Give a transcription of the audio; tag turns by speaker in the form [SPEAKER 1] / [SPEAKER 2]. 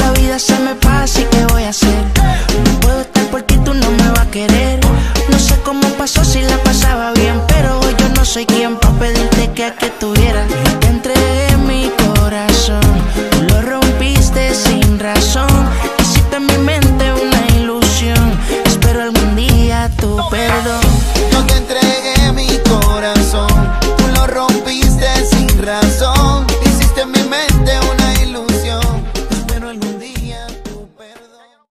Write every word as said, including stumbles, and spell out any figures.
[SPEAKER 1] la vida se me pasa y qué voy a hacer. No puedo estar por ti, tú no me vas a querer.